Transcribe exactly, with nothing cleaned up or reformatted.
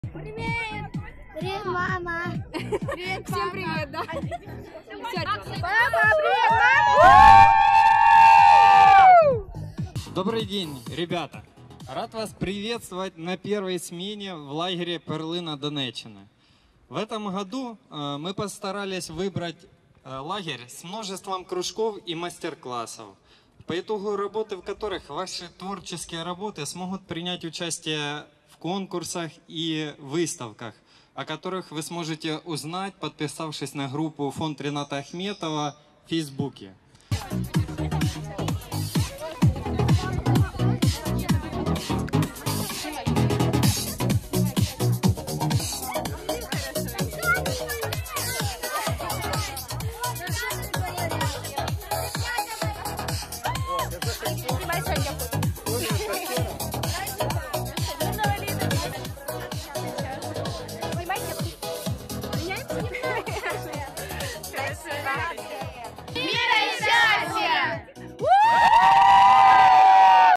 Привет! Привет, мама! Привет, Всем привет, да? Папа, привет, мама! Добрый день, ребята! Рад вас приветствовать на первой смене в лагере Перлина Донеччины. В этом году э, мы постарались выбрать э, лагерь с множеством кружков и мастер-классов, по итогу работы в которых ваши творческие работы смогут принять участие в конкурсах и выставках, о которых вы сможете узнать, подписавшись на группу «Фонд Рената Ахметова» в Фейсбуке. Спасибо.